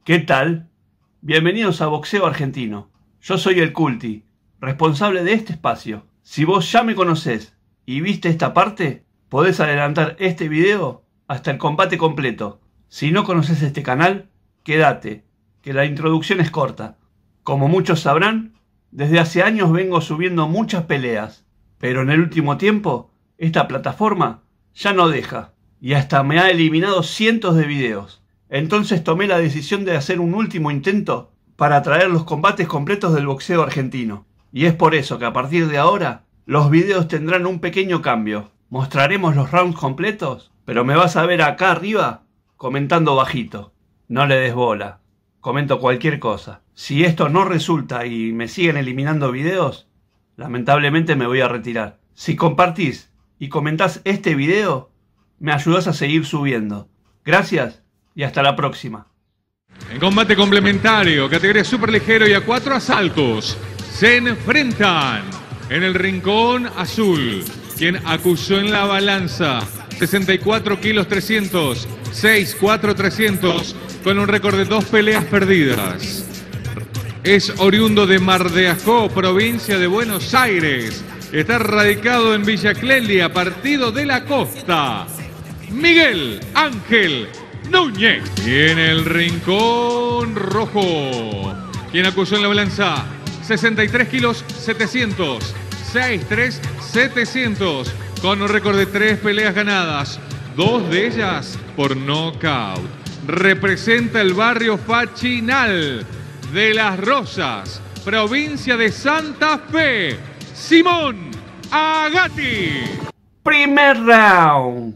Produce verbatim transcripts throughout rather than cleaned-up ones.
¿Qué tal? Bienvenidos a Boxeo Argentino. Yo soy el Culti, responsable de este espacio. Si vos ya me conocés y viste esta parte, podés adelantar este video hasta el combate completo. Si no conoces este canal, quédate, que la introducción es corta. Como muchos sabrán, desde hace años vengo subiendo muchas peleas, pero en el último tiempo, esta plataforma ya no deja, y hasta me ha eliminado cientos de videos. Entonces tomé la decisión de hacer un último intento para traer los combates completos del boxeo argentino. Y es por eso que a partir de ahora, los videos tendrán un pequeño cambio. Mostraremos los rounds completos, pero me vas a ver acá arriba comentando bajito. No le des bola, comento cualquier cosa. Si esto no resulta y me siguen eliminando videos, lamentablemente me voy a retirar. Si compartís y comentás este video, me ayudás a seguir subiendo. Gracias. Y hasta la próxima. En combate complementario, categoría superligero y a cuatro asaltos, se enfrentan en el rincón azul, quien acusó en la balanza sesenta y cuatro kilos trescientos, seis cuatro trescientos, con un récord de dos peleas perdidas. Es oriundo de Mar de Ajó, provincia de Buenos Aires. Está radicado en Villa Clelia, partido de la Costa. Miguel Ángel Núñez. Y en el rincón rojo, quien acusó en la balanza sesenta y tres kilos setecientos, seis tres setecientos, con un récord de tres peleas ganadas, dos de ellas por nocaut. Representa el barrio Fachinal de Las Rosas, provincia de Santa Fe, Simón Agati. Primer round.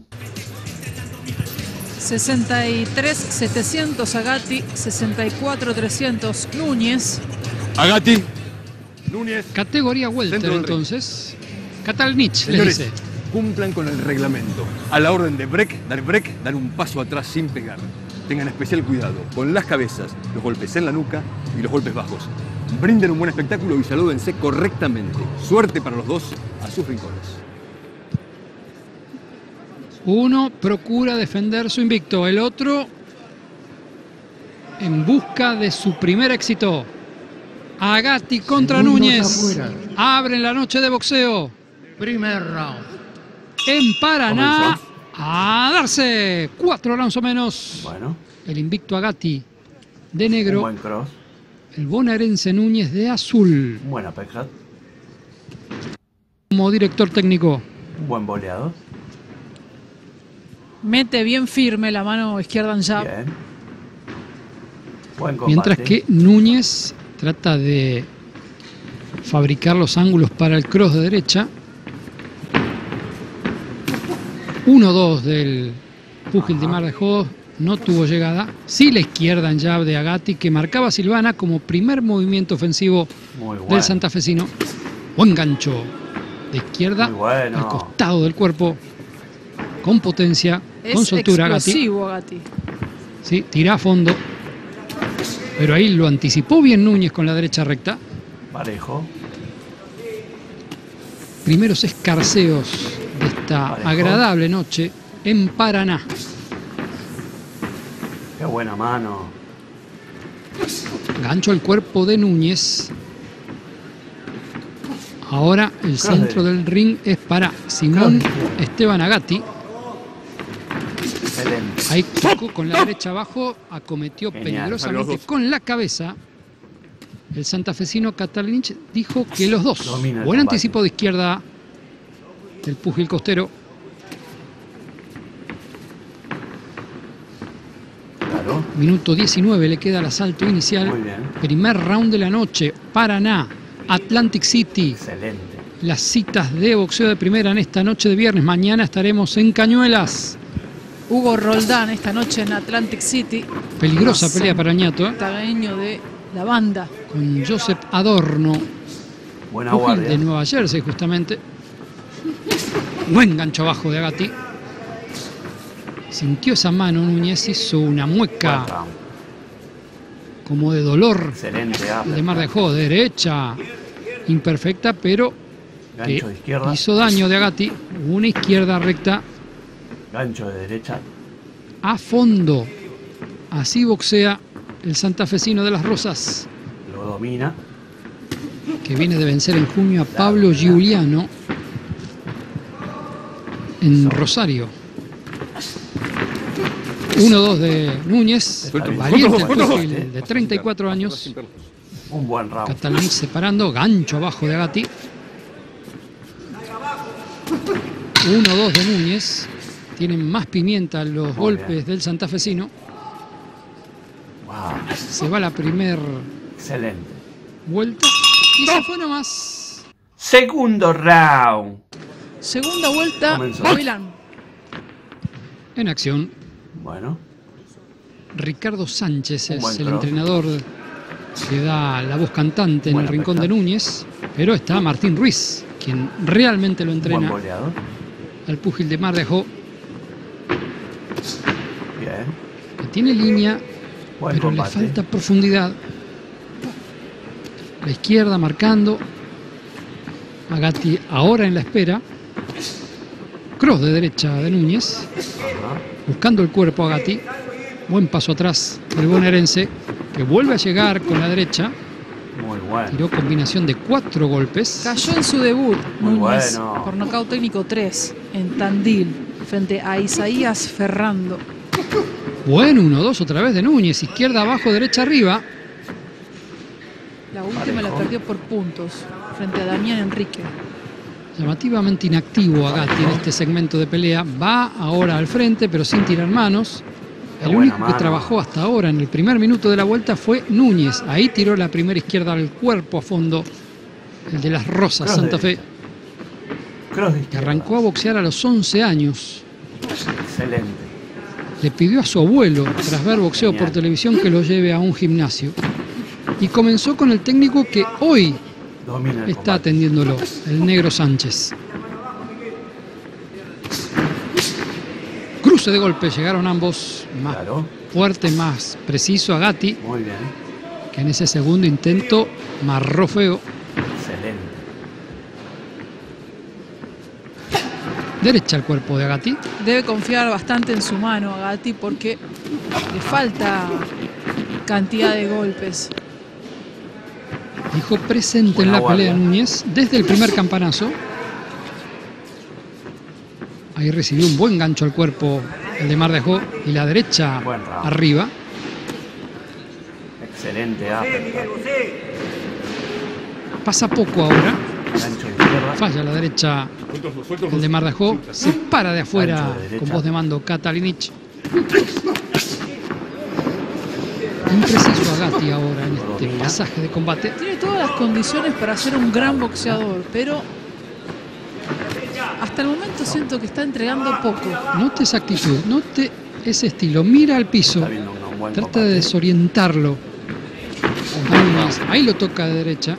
sesenta y tres setecientos Agati, sesenta y cuatro trescientos Núñez. Agati, Núñez. Categoría welter entonces. Katalnich les dice. Cumplan con el reglamento. A la orden de break, dar break, dar un paso atrás sin pegar. Tengan especial cuidado con las cabezas, los golpes en la nuca y los golpes bajos. Brinden un buen espectáculo y salúdense correctamente. Suerte para los dos a sus rincones. Uno procura defender su invicto, el otro en busca de su primer éxito. Agati contra Segundos Núñez. afuera. Abren la noche de boxeo. Primer round. En Paraná. A darse. Cuatro rounds o menos. Bueno. El invicto Agati de negro. Un buen cross. El bonaerense Núñez de azul. Buena pesca. Como director técnico. Un buen boleado. Mete bien firme la mano izquierda en jab. Bien. Buen combate. Mientras que Núñez trata de fabricar los ángulos para el cross de derecha. uno dos del púgil de Mar de Ajó. No tuvo llegada. Sí, la izquierda en jab de Agati, que marcaba a Silvana como primer movimiento ofensivo Muy bueno. del santafesino. Buen gancho de izquierda Muy bueno. al costado del cuerpo. Con potencia, Es con soltura Agati. explosivo Agati. Sí, tira a fondo. Pero ahí lo anticipó bien Núñez con la derecha recta. Parejo. Primeros escarceos de esta Parejo. agradable noche en Paraná. Qué buena mano. Gancho al cuerpo de Núñez. Ahora el centro del ring es para Simón Esteban Agati. Excelente. Ahí tocó con la derecha abajo, acometió Genial. peligrosamente con la cabeza. El santafesino Katalinic dijo que los dos. Domina el Buen combate. anticipo de izquierda del púgil costero. Claro. Minuto diecinueve le queda el asalto inicial. Muy bien. Primer round de la noche. Paraná, Atlantic City. Excelente. Las citas de boxeo de primera en esta noche de viernes. Mañana estaremos en Cañuelas. Hugo Roldán esta noche en Atlantic City. Peligrosa pelea para Ñato, ¿eh? Tagueño de la banda. Con Joseph Adorno, Buena púgil guardia. de Nueva Jersey justamente. Buen gancho abajo de Agati. Sintió esa mano Núñez, hizo una mueca Buen round. como de dolor. Excelente. De Mar de Ajó, derecha imperfecta, pero que Gancho de izquierda. hizo daño de Agati. Una izquierda recta Gancho de derecha. a fondo. Así boxea el santafesino de las Rosas, Lo domina. que viene de vencer en junio a Pablo Giuliano en Rosario. uno dos de Núñez, valiente el perfil de treinta y cuatro años. Un buen round. Catalán separando, gancho abajo de Agati. uno dos de Núñez. Tienen más pimienta los Muy golpes bien. del santafesino. Wow. Se va la primer Excelente. vuelta y se fue nomás. Segundo round. Segunda vuelta, Comenzó. Gavilán. En acción, Bueno. Ricardo Sánchez Un es buen el cross. entrenador que da la voz cantante en Buena el rincón de pesca. Núñez. Pero está Martín Ruiz, quien realmente lo Buen entrena goleador. al púgil de Mar de Ajó, Bien. que tiene línea, Buen pero combate. le falta profundidad. La izquierda marcando. Agati ahora en la espera. Cross de derecha de Núñez. Ajá. Buscando el cuerpo Agati. Buen paso atrás del bonaerense, que vuelve a llegar con la derecha. Muy bueno. Tiró combinación de cuatro golpes. Cayó en su debut, Muy Núñez, bueno. por nocaut técnico tres en Tandil, frente a Isaías Ferrando. Bueno, uno dos otra vez de Núñez. Izquierda abajo, derecha arriba. La última la perdió por puntos, frente a Damián Enrique. Llamativamente inactivo Agati en este segmento de pelea. Va ahora al frente, pero sin tirar manos. Qué El buena único que mano. trabajó hasta ahora en el primer minuto de la vuelta fue Núñez. Ahí tiró la primera izquierda al cuerpo a fondo. El de las Rosas, Cross Santa Fe, derecha. Cross de que izquierda. arrancó a boxear a los once años. Excelente. Le pidió a su abuelo, tras ver boxeo Genial. por televisión, que lo lleve a un gimnasio. Y comenzó con el técnico que hoy Domina el está combate. atendiéndolo, el Negro Sánchez. Cruce de golpe, llegaron ambos. Más Claro. fuerte, más preciso Agati, Muy bien. que en ese segundo intento marró feo. Excelente. Derecha al cuerpo de Agati. Debe confiar bastante en su mano a Gatti porque le falta cantidad de golpes. Dijo presente Buena en la guardia. pelea Núñez desde el primer campanazo. Ahí recibió un buen gancho al cuerpo el de Mar de Ajó y la derecha Buen round. arriba. Excelente. uppercut. Pasa poco ahora. Gancho de izquierda. Falla la derecha el de Mar de Ajó. Se para de afuera Gancho de derecha. con voz de mando Katalinich. Impreciso Agati ahora en este Domina. pasaje de combate. Tiene todas las condiciones para ser un gran boxeador, pero hasta el momento siento que está entregando poco. Note esa actitud, note ese estilo. Mira al piso. Está viendo un buen Trata combate. de desorientarlo. Ahí, más. Ahí lo toca de derecha.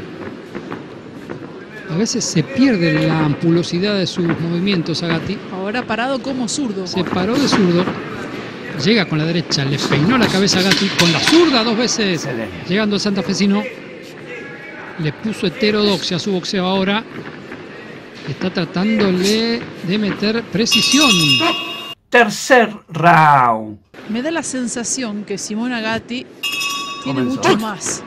A veces se pierde la ampulosidad de sus movimientos Agati. Ahora parado como zurdo. Se paró de zurdo. Llega con la derecha, le peinó la cabeza a Gatti con la zurda dos veces. Excelente. Llegando el santafesino. Le puso heterodoxia a su boxeo ahora. Está tratándole de meter precisión. Tercer round. Me da la sensación que Simona Gatti tiene Comenzó. mucho más.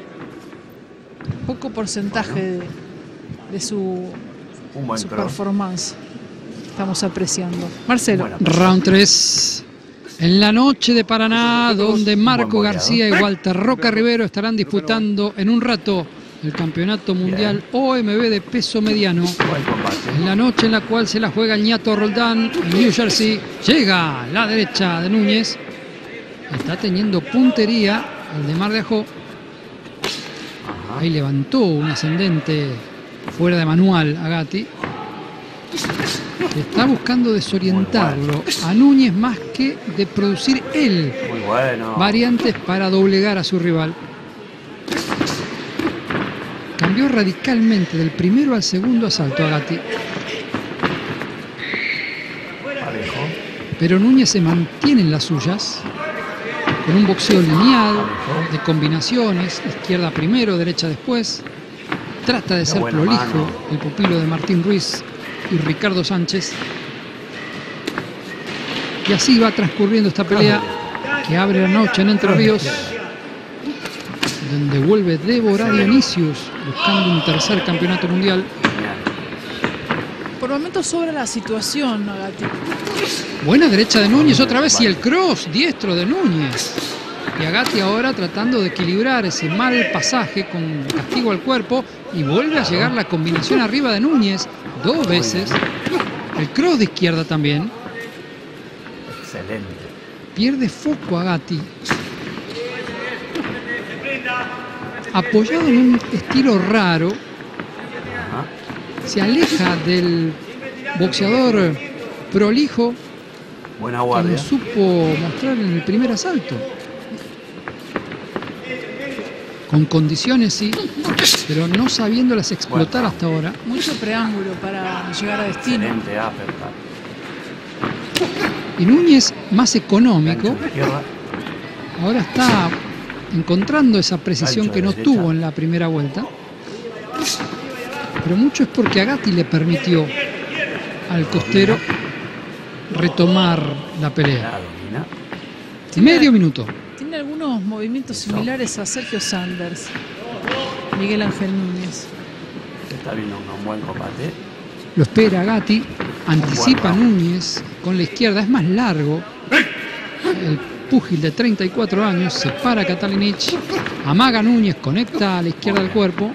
Poco porcentaje de, de su, Un buen su cross. performance. Estamos apreciando. Marcelo. Buena. Round tres. En la noche de Paraná, donde Marco boleador. García y Walter Roca Rivero estarán disputando en un rato el Campeonato Mundial O M B de peso mediano. Buen combate. En la noche en la cual se la juega el ñato Roldán en New Jersey, llega la derecha de Núñez. Está teniendo puntería el de Mar de Ajó. Ajá. Ahí levantó un ascendente fuera de manual a Gatti. Está buscando desorientarlo a Núñez más que de producir él Muy bueno. variantes para doblegar a su rival. Cambió radicalmente del primero al segundo asalto a Gatti. Parejo. Pero Núñez se mantiene en las suyas, con un boxeo lineal, de combinaciones, izquierda primero, derecha después. Trata de Qué ser buena prolijo mano. el pupilo de Martín Ruiz y Ricardo Sánchez. Y así va transcurriendo esta pelea que abre la noche en Entre Ríos, donde vuelve Débora Dionisius buscando un tercer campeonato mundial. Por momentos sobra la situación, Agati. Buena derecha de Núñez otra vez y el cross diestro de Núñez. Y Agati ahora tratando de equilibrar ese mal pasaje con castigo al cuerpo y vuelve a llegar la combinación arriba de Núñez dos veces. El cross de izquierda también. Excelente. Pierde foco Agati. Apoyado en un estilo raro, Ajá. se aleja del boxeador prolijo Buena que guardia. nos supo mostrar en el primer asalto. Con condiciones sí, pero no sabiéndolas explotar Bueno. hasta ahora. Mucho preámbulo para llegar a destino. Excelente uppercut. Y Núñez, más económico, Gancho de izquierda. ahora está encontrando esa precisión Gancho que de no derecha. tuvo en la primera vuelta. Pero mucho es porque Agati le permitió al costero retomar la pelea. La domina. Medio minuto. Tiene algunos movimientos similares a Sergio Sanders. Miguel Ángel Núñez. Está viendo un buen combate. Lo espera Agati, anticipa Núñez con la izquierda, es más largo. El púgil de treinta y cuatro años se para Katalinic, amaga Núñez, conecta a la izquierda del cuerpo.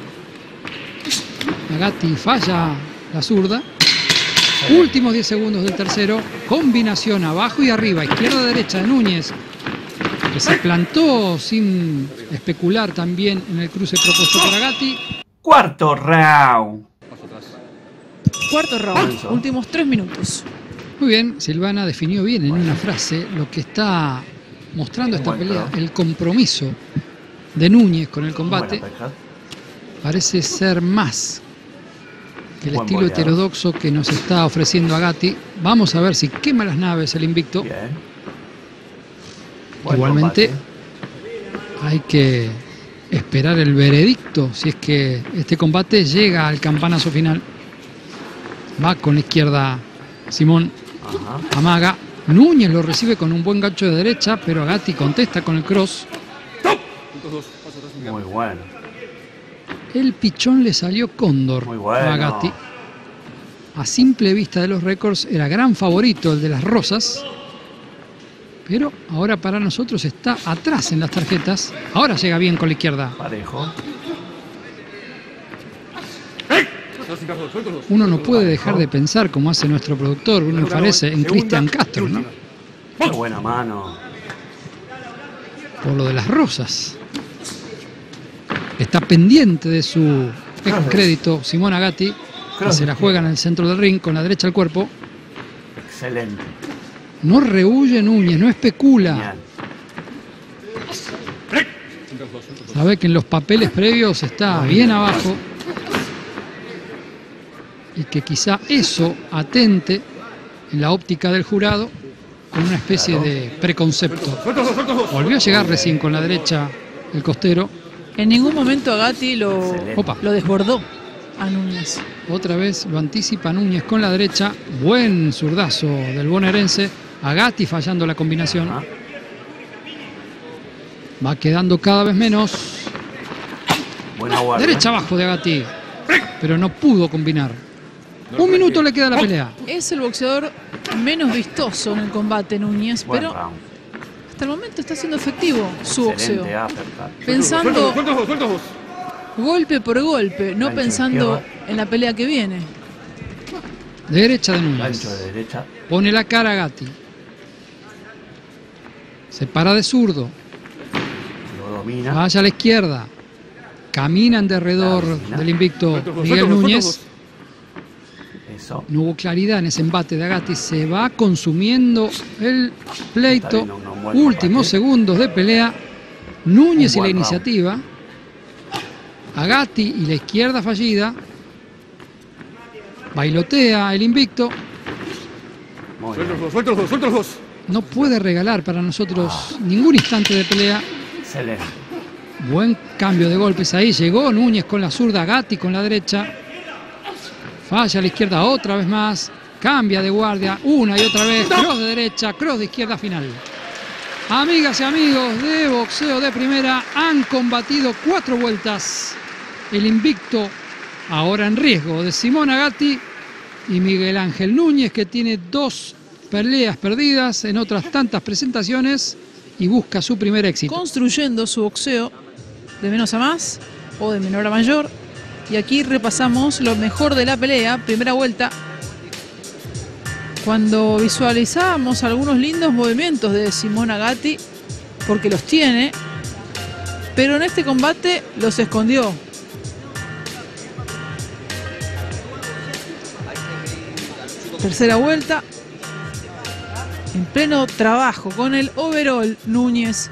Agati falla la zurda. Últimos diez segundos del tercero, combinación abajo y arriba, izquierda-derecha de Núñez, que se plantó sin especular también en el cruce propuesto por Agati. Cuarto round. Cuarto round, Comenzó. últimos tres minutos. Muy bien, Silvana definió bien en una frase lo que está mostrando esta Buen pelea, cross. el compromiso de Núñez con el combate. Buen uppercut. Parece ser más que el Buen estilo boleado. heterodoxo que nos está ofreciendo Agati. Vamos a ver si quema las naves el invicto. Bien. Buen Igualmente combate. hay que esperar el veredicto si es que este combate llega al campanazo final. Va con la izquierda Simón, Ajá. amaga. Núñez lo recibe con un buen gancho de derecha, pero Agati contesta con el cross. Muy bueno. El pichón le salió cóndor Muy bueno. a Agati. A simple vista de los récords era gran favorito el de las rosas, pero ahora para nosotros está atrás en las tarjetas. Ahora llega bien con la izquierda. Parejo. Uno no puede dejar de pensar, como hace nuestro productor Bruno Farese, en Cristian Castro, ¿no? Qué buena mano. Por lo de las rosas. Está pendiente de su crédito Simón Agati, que se la juega en el centro del ring con la derecha al cuerpo. Excelente. No rehuye Núñez, no especula. Genial. Sabe que en los papeles previos está bien abajo y que quizá eso atente en la óptica del jurado con una especie de preconcepto. Volvió a llegar recién con la derecha el costero. En ningún momento Agati lo, Excelente. Opa. lo desbordó a Núñez. Otra vez lo anticipa Núñez con la derecha. Buen zurdazo del bonaerense. Agati fallando la combinación. Ajá. Va quedando cada vez menos. Buena guardia. Derecha abajo de Agati. Pero no pudo combinar. Un minuto le queda a la pelea. Es el boxeador menos vistoso en el combate Núñez, Buen pero round. hasta el momento está siendo efectivo su boxeo. Excelente uppercut. Pensando golpe por golpe, no Gancho pensando izquierda. en la pelea que viene. Derecha de Gancho Núñez. de derecha. Pone la cara a Gatti. Se para de zurdo. Lo domina. Vaya a la izquierda. Camina en derredor del invicto Miguel Núñez. Eso. No hubo claridad en ese embate de Agati. Se va consumiendo el pleito. Está viendo un buen Últimos combate. segundos de pelea. Núñez y Un la buen iniciativa. Agati y la izquierda fallida. Bailotea el invicto. Muy bien. Suéltalos, suéltalos. No puede regalar para nosotros ningún instante de pelea. Excelente. Buen cambio de golpes ahí. Llegó Núñez con la zurda, Gatti con la derecha. Falla a la izquierda otra vez más. Cambia de guardia una y otra vez. Cross de derecha, cross de izquierda final. Amigas y amigos de Boxeo de Primera, han combatido cuatro vueltas el invicto, ahora en riesgo, de Simón Agati y Miguel Ángel Núñez, que tiene dos peleas perdidas en otras tantas presentaciones y busca su primer éxito. Construyendo su boxeo de menos a más o de menor a mayor. Y aquí repasamos lo mejor de la pelea, primera vuelta, cuando visualizábamos algunos lindos movimientos de Simón Agati, porque los tiene, pero en este combate los escondió. Tercera vuelta, en pleno trabajo con el overall. Núñez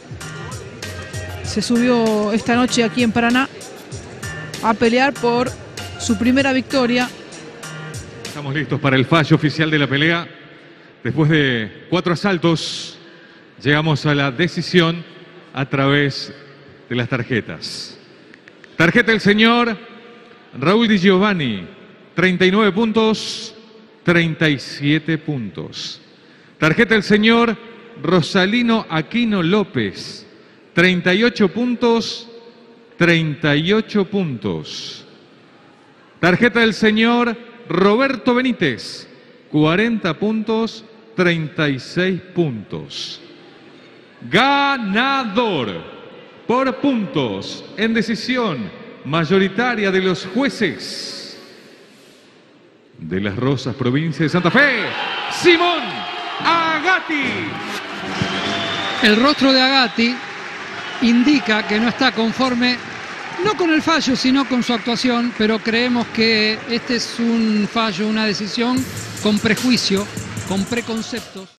se subió esta noche aquí en Paraná a pelear por su primera victoria. Estamos listos para el fallo oficial de la pelea. Después de cuatro asaltos, llegamos a la decisión a través de las tarjetas. Tarjeta del señor Raúl Di Giovanni, treinta y nueve puntos, treinta y siete puntos. Tarjeta del señor Rosalino Aquino López, treinta y ocho puntos, treinta y ocho puntos. Tarjeta del señor Roberto Benítez, cuarenta puntos, treinta y seis puntos. Ganador por puntos en decisión mayoritaria de los jueces de Las Rosas, provincia de Santa Fe, Simón Agati. El rostro de Agati indica que no está conforme, no con el fallo, sino con su actuación, pero creemos que este es un fallo, una decisión con prejuicio, con preconceptos.